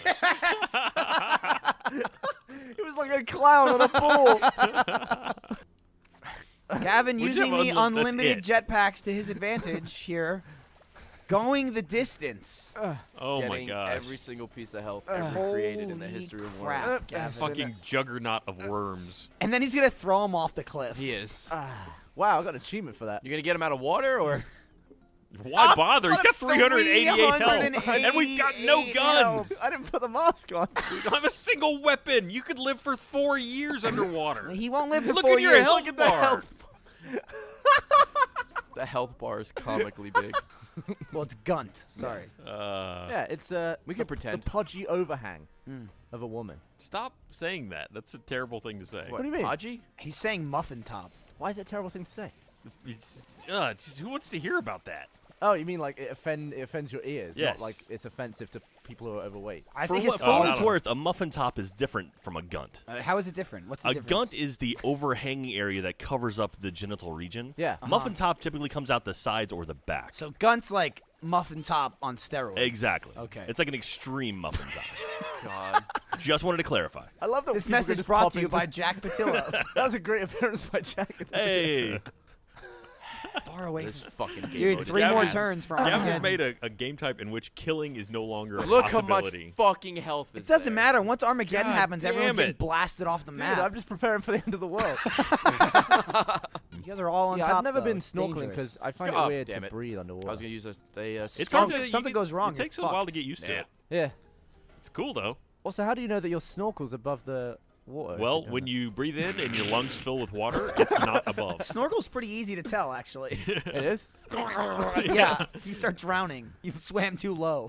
ah, ah!
It was like a clown on a ball.
Gavin
Would you
using
have
the
unli- that's
unlimited
it.
jetpacks to his advantage here. Going the distance.
Oh my
Getting
gosh.
every single piece of health ever created in the
Holy
history of
crap,
worms.
Gavin.
Fucking juggernaut of worms.
And then he's going to throw him off the cliff.
He is.
Wow, I got an achievement for that.
You gonna get him out of water or?
Why bother? He's got three hundred eighty-eight health.
three
And we've got no
eighty-eight
guns.
I didn't put the mask on.
We don't have a single weapon. You could live for four years underwater.
He won't live for
Look
four
at your
years.
health bar.
The health bar is comically big.
Well, it's Gunt. Sorry.
Uh,
Yeah, it's uh,
We
the,
can pretend.
the podgy overhang
Mm.
of a woman.
Stop saying that. That's a terrible thing to say.
What do you mean?
Podgy?
He's saying muffin top.
Why is it a terrible thing to say?
It's- uh, just- who wants to hear about that?
Oh, you mean like it offend it offends your ears?
Yes.
Not like it's offensive to people who are overweight.
I
For
think
what,
it's
for what
Oh,
it's
no.
worth, a muffin top is different from a gunt.
Uh, how is it different? What's the
A
difference?
gunt is the overhanging area that covers up the genital region.
Yeah.
Uh-huh.
Muffin top typically comes out the sides or the back.
So Gunt's like muffin top on steroids.
Exactly.
Okay.
It's like an extreme muffin top.
God.
Just wanted to clarify.
I love that
This
people can
message
just
brought
pop
to you
into-
by Jack Patillo.
That was a great appearance by Jack.
Hey.
Far away
This
from
fucking game
Dude,
mode is
three more
ass.
turns for
Gavin has
Armageddon.
made a, a game type in which killing is no longer a
Look how much
possibility.
fucking health is
It doesn't
there.
matter. Once Armageddon
God
happens, everyone's
damn
getting
it.
blasted off the
Dude,
map.
I'm just preparing for the end of the world.
You guys are all on
yeah,
top.
I've never
though.
been
It's
snorkeling
dangerous.
because I find
God
it weird
damn
to
it.
breathe underwater.
I was gonna use a, a uh,
It's
Something-
hard to- you
something
get-
goes wrong,
It
you're
takes a while
fucked.
to get used to
Yeah.
it.
Yeah.
It's cool though.
Also, how do you know that your snorkel's above the water? if
Well,
you're
when
doing
you breathe in and your lungs fill with water, it's not above.
Snorkel's pretty easy to tell, actually.
that? It is.
Yeah. If you start drowning, you've swam too low.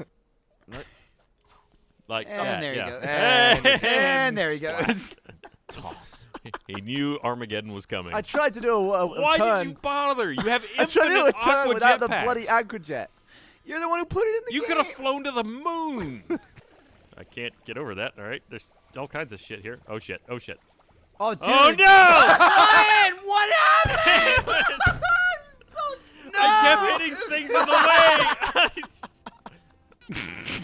Like
And
that,
there you
yeah.
go.
And,
And there he goes.
Toss.
he knew Armageddon was coming.
I tried to do a, a, a
Why
turn.
did you bother? You have
I tried to do a
infinite
turn
aqua
without the
jetpacks.
bloody aquajet.
You're the one who put it in the
You
game.
could have flown to the moon. I can't get over that. All right, there's all kinds of shit here. Oh shit! Oh shit!
Oh, dude.
Oh no!
Ryan, what happened?
I kept hitting things in the way.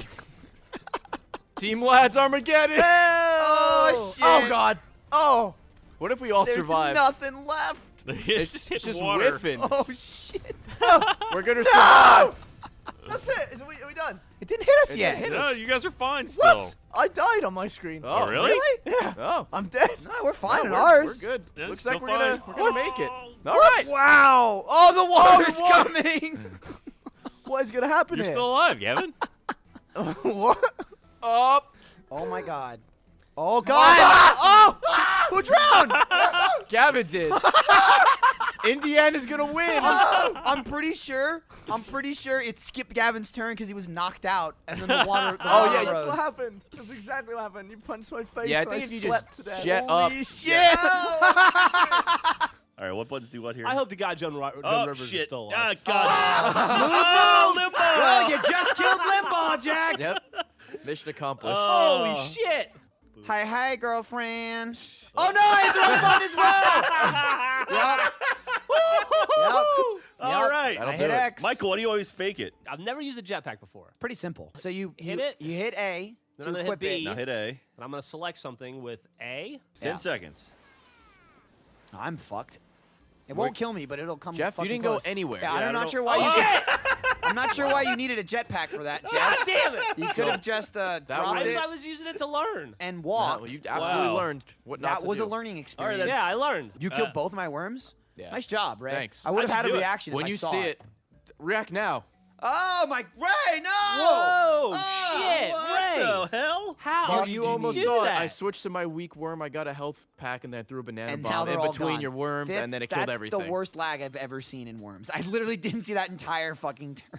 Team Lads Armageddon.
Oh, shit.
Oh God. Oh.
What if we all
There's
survive?
nothing left.
it's just hit
It's just
water.
whiffing.
Oh, shit.
We're gonna survive.
That's it. Is we, are we done?
It didn't hit us
It
yet.
didn't hit
No,
us.
you guys are fine still.
What? I died on my screen.
Oh, really?
Yeah.
Oh.
I'm dead.
No, we're fine
No,
in
we're,
ours.
We're good.
Yeah,
Looks
still
like we're gonna,
fine.
we're gonna make it.
Oh,
All right.
Wow. Oh, the water's
what?
coming.
What is gonna happen
You're
here?
still alive, Gavin.
What?
Up.
Oh, my God. Oh, God. Oh, who drowned?
Gavin did. Indiana's gonna win.
I'm, I'm pretty sure. I'm pretty sure it skipped Gavin's turn because he was knocked out, and then the water. The
Oh,
water
yeah,
That's
rose.
what happened. That's exactly what happened. You punched my face.
Yeah, I
and
think if you
slept
just
to death.
jet up.
Holy shit.
All right, what buttons do what here?
I hope the guy John, Ri- John
oh,
Rivers
shit.
is still
Ah,
alive.
God.
Oh, Limbo. Well, you just killed Limbo, Jack.
Yep. Mission accomplished.
Holy shit!
Hi, hi, girlfriend. Oh no, I threw a button as well. Yep. Yep.
All
Yep.
right.
That'll
I
do
hit
it.
X.
Michael, why do you always fake it?
I've never used a jetpack before.
Pretty simple. So you
Hit
you,
it.
You hit A
Then
to
I'm gonna hit
equip
B.
it.
Now hit A.
And I'm gonna select something with A.
Ten
Yeah.
seconds.
I'm fucked. It won't kill me, but it'll come.
Jeff, you
fucking
didn't
close.
go anywhere.
Yeah,
Yeah, I
I'm
don't
not
know-
sure why
Oh,
you.
shit!
I'm not sure why you needed a jetpack for that, Jeff.
Damn it!
You could have just uh,
That
dropped
I
was-
was,
it
I was using it to learn.
and
Wow,
walked.
well, you absolutely
Wow.
learned what not
That
to
was
do.
a learning
All right,
experience.
that's-
Yeah, I learned.
You killed
Uh,
both my worms.
Yeah.
Nice job, Ray.
Thanks.
I would have
How'd
had
you
a
do it?
reaction
When
if I
you
saw
see it, react now.
Oh my, Ray, no!
Whoa!
Oh,
shit!
What
Ray!
the hell?
How?
Fuck
you
you
you almost
do
saw
that?
it. I switched to my weak worm. I got a health pack, and then I threw a banana
And now
bomb
they're
in
all
between
gone.
your worms,
That-
and then it
that's
killed everything.
the worst lag I've ever seen in Worms. I literally didn't see that entire fucking turn.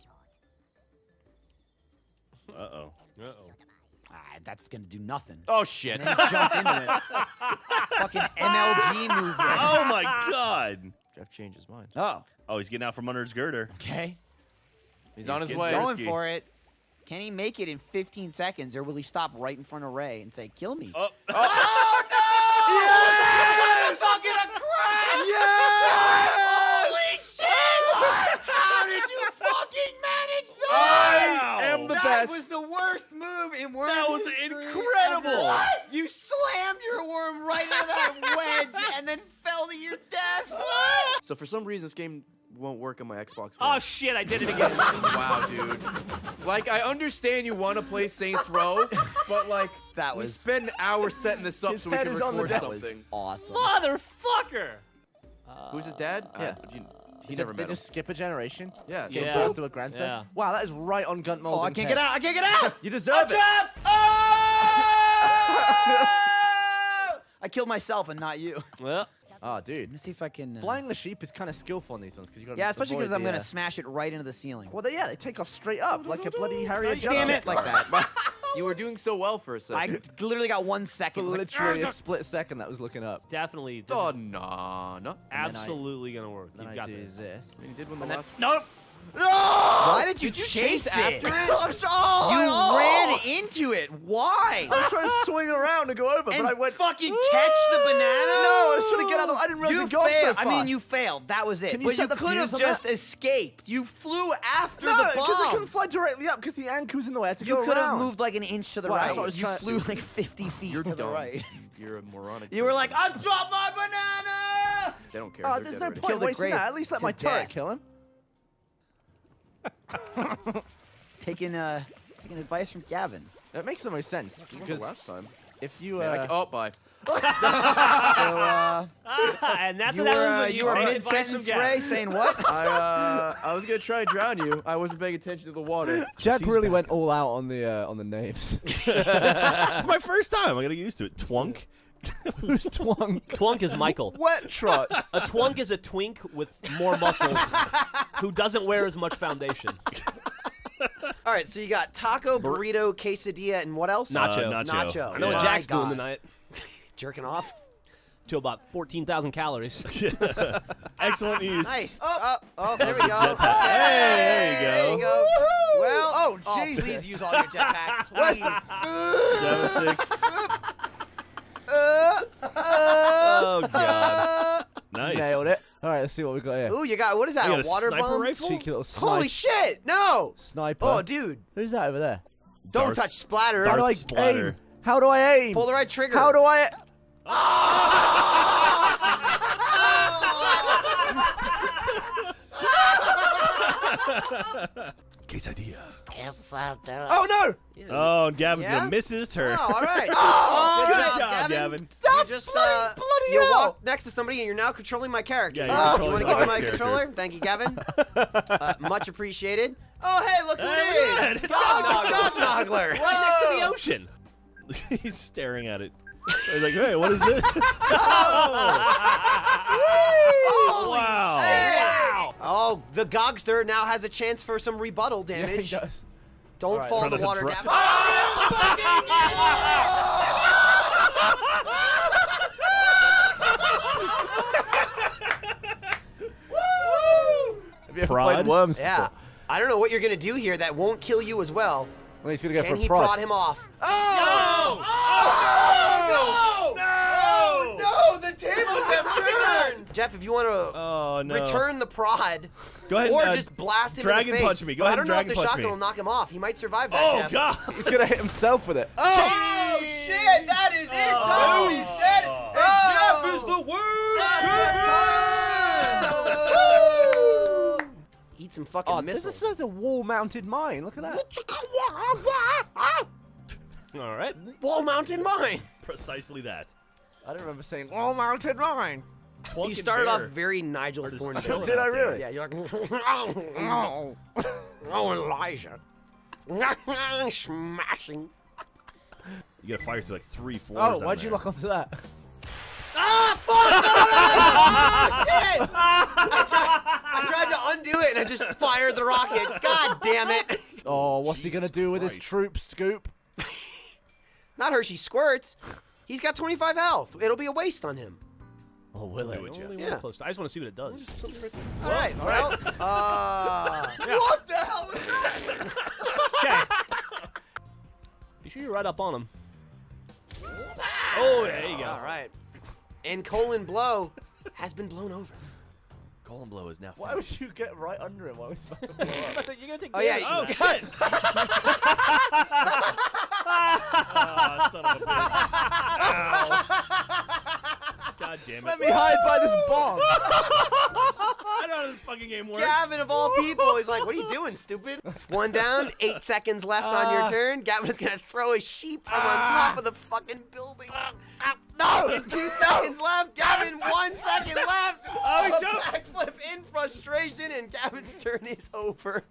Uh-oh.
Uh-oh.
Ah, that's gonna do nothing.
Oh shit!
And then he jumped into it. Fucking M L G move there.
Oh, my God.
Jeff changed his mind.
Oh,
Oh, he's getting out from under his girder.
okay.
He's on his
He's
way.
going
Going
risky.
for it. Can he make it in fifteen seconds, or will he stop right in front of Ray and say, "Kill me"?
Oh,
Oh no! Yeah! Fucking a crash! Yeah! Holy shit! How did you fucking manage that?
I am the
that
best.
was the worst move in Worm
That was
history
incredible.
ever. What? You slammed your worm right into that wedge and then fell to your death.
So for some reason, this game won't work on my Xbox
Oh
One.
shit! I did it again.
Wow, dude. Like, I understand you want to play Saints Row, but like,
That
we
was
spent an hour setting this up
His
so we
head
can
is on the
record
desk.
something.
awesome.
Motherfucker!
Who's his dad?
Yeah.
Uh, you, he
Is
never
it- they
met him.
just skip a generation.
Yeah.
Give
Yeah.
birth to a grandson.
Yeah.
Wow, that is right on Gunt
Oh,
Molden's
I can't
head.
get out! I can't get out!
You deserve it.
Trap! Oh! I killed myself and not you.
Well,
Oh, dude.
Let me see if I can. Uh...
Flying the sheep is kind of skillful on these ones because you got.
Yeah, especially because I'm
the,
gonna
uh...
smash it right into the ceiling.
Well, they, yeah, they take off straight up like a bloody Harrier jump.
Damn it, like that.
You were doing so well for a
I
second.
literally got one
For
second. Like,
literally a split second, that was looking up.
Definitely. This
Oh,
is
no, no.
absolutely gonna work.
Then
You've
I
got
do
this.
this.
I mean, you did win the
And then,
last
nope. No!
Why did you,
Did you
chase,
chase
it?
after it?
I'm so, oh,
You
oh,
ran into it. Why?
I was trying to swing around and go over,
and
but I went.
fucking catch the banana?
No, I was trying to get out of the. I didn't realize
You
it got
failed.
so
I mean,
fast.
you failed. That was it.
Can you
but
set
you
the
could have
fuse on
just
that?
escaped. You flew after
No,
the
because
bomb.
I couldn't fly directly up because the anchor was in the way. I had to
You
go
could have
around.
moved like an inch to the
Well,
right.
that's what I was
You
trying-
flew like fifty feet
You're
to the
dumb.
right.
You're a moronic.
You were like,
person.
I dropped my banana!
They don't care.
Oh,
They're
there's
dead
no
already.
point
Killed a
wasting
grave
that. At least let
to
my turret
death.
kill him.
Taking uh, taking advice from Gavin.
It makes the most sense
You won the
because
last time.
if you
Man, I
uh,
c- oh, bye.
So uh,
And that's
you
what
were,
happens
uh,
when
you
you
were
take
mid
advice from
sentence,
Gavin.
Ray, saying what?
I uh, I was gonna try and drown you. I wasn't paying attention to the water.
Jack
She's
really
back.
went all out on the uh, on the names.
It's my first time. I gotta get used to it. Twunk.
Who's Twunk?
Twunk is Michael.
wet trots.
A twunk is a twink with more muscles who doesn't wear as much foundation.
All right, so you got taco, burrito, quesadilla, and what else?
Nacho.
Uh, nacho.
Nacho.
I know what
My
Jack's doing
God.
tonight.
Jerking off.
To about fourteen thousand calories.
Excellent news.
Nice. Oh, oh, there we go.
Jetpack. Hey, there you
There
go.
you go. Well,
Oh,
oh,
Jesus.
please use all your jetpack. Please.
Seven, six.
Uh,
Oh, God. Nice.
Nailed it. All right, let's see what we got here.
Ooh, you got, what is that,
You
a
got a
water
sniper
bomb?
rifle?
Cheeky little sniper.
Holy shit, no.
Sniper.
Oh, dude.
Who's that over there?
Don't
Darts.
touch splatter.
How do I
Darth splatter.
aim? How do I aim?
Pull the right trigger.
How do I?
Quesadilla.
oh no!
Oh, and Gavin's
Yeah?
gonna miss his turn.
Oh, all right.
Oh,
good
good
job,
job,
Gavin.
Gavin.
You just,
bloody-
uh,
bloody
you
hell.
walk next to somebody and you're now controlling my character.
Yeah, you're
Uh,
controlling
you want to give me
my
my
character.
controller? Thank you, Gavin. uh, much appreciated. Oh, hey, look who
Hey,
it
look
is.
at it. It's
God, it's Godnoggler.
Right next to the ocean.
He's staring at it. He's like, hey, what is this?
Holy
Wow.
shit. Oh, the Gogster now has a chance for some rebuttal
Yeah, he
damage.
does.
Don't
right,
fall in
try
the
not to
water,
dra-
Gavin.
Have you ever
Prod?
played Worms
Yeah.
before?
I don't know what you're going to do here that won't kill you as well.
Well, he's gonna go
Can
for
he
a prod.
prod him off?
Oh!
Oh! No! No! The tables have turned! Jeff, if you want to
Oh, no.
return the prod,
Go ahead
or
and uh,
just blast him
dragon
in the face.
punch me. Go
But
ahead
I
and
don't know if
dragon
the
punch
shotgun
me.
will knock him off. He might survive that,
Oh,
Jeff.
God.
He's gonna hit himself with it.
Oh, shit! That is it, Tony! He's dead! And Jeff is the world champion! Eat some fucking
Oh, this
missiles.
is such a wall-mounted mine. Look at that.
All right.
Wall-mounted mine.
Precisely that.
I don't remember saying wall-mounted mine.
Twunk
You
and
started
Bear
off very Nigel
are just
Thornberry.
chilling
Did
out
I
there.
really?
Yeah, you're like,
Oh.
oh, Elijah. Smashing.
You gotta fire through like three floors.
Oh,
down
why'd you
there.
lock onto that?
Ah, fuck! No, no, no, no, shit! I, tried, I tried to undo it and I just fired the rocket. God damn it.
Oh, what's he
Jesus
gonna do with his
Christ.
troop, Scoop?
Not Hershey Squirts. He's got twenty-five health. It'll be a waste on him.
Oh, will
Do
it?
it, Jeff.
Only one
Yeah.
close to- I just want to see what it does.
All right, well, uh...
What the hell is that?
Okay. Be sure you're right up on him. Oh, there you go.
All right. And Colin Blow has been blown over.
Colin Blow is now.
Why would you get right under him while he's about to blow up?
You're gonna take
Oh, yeah,
damage.
Oh shit! oh, son of a bitch! Ow. God damn it!
Let me hide by this bomb.
I don't know how this fucking game works.
Gavin, of all people, he's like, what are you doing, stupid? One down, eight seconds left on your turn. Gavin's going to throw a sheep from on top of the fucking building. No! Two seconds left. Gavin, one second left.
Oh, he
A
jumped.
backflip in frustration, and Gavin's turn is over.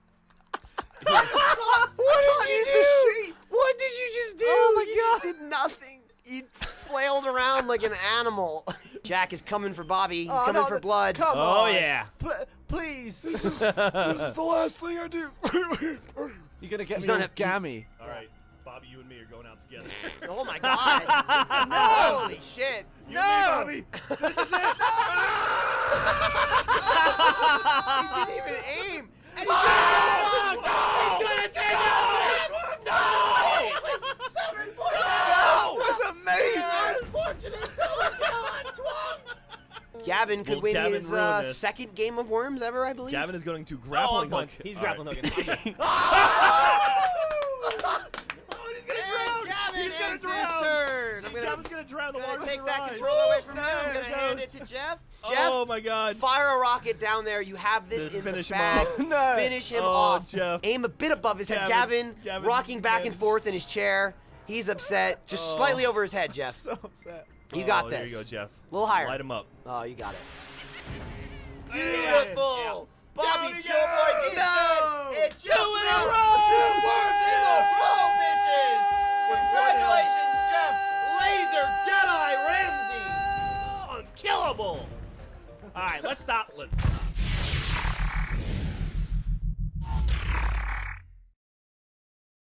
What did you do? What did you just do? Oh my you God. Just did nothing. You flailed around like an animal. Jack is coming for Bobby. He's
Oh,
coming
no,
for
the-
blood.
Come
Oh
on.
yeah.
Pl please.
This is the last thing I do.
You're gonna get
He's
me
not
on
a-
Gammy.
All right, Bobby, you and me are going out together.
Oh my God! Holy shit!
You and me, Bobby. This is it.
He didn't even aim. And he's gonna, he's gonna take it. No!
That's amazing.
Gavin could
Will
win
Gavin
his
ruin
uh,
this?
second game of Worms ever, I believe.
Gavin is going to
Oh,
grappling
fuck.
hook.
He's
All
grappling
right.
hooking.
Gavin,
He's gonna
it's
drown.
his turn. I'm gonna,
Gavin's gonna drown the
I'm
water.
gonna take that controller away from him. I'm gonna hand it to Jeff. Jeff,
Oh my God.
fire a rocket down there. You have this
Just
in
finish
the
him
bag.
off.
No.
Finish him
Oh,
off.
Jeff.
Aim a bit above his head.
Gavin-
Gavin,
Gavin
rocking back and
managed-
forth in his chair. He's upset. Just
Oh.
slightly over his head, Jeff.
So upset.
You got
oh,
this.
There you go, Jeff.
A little higher.
Light him up.
Oh, you got it.
Yeah.
Beautiful. Bobby
Down he
Joe
goes.
Boys. He's
No.
good. It's two in a row. Two worms in a row, bitches. Congratulations, Jeff. Laser Deadeye Ramsey.
Unkillable. All right, let's stop.
Let's.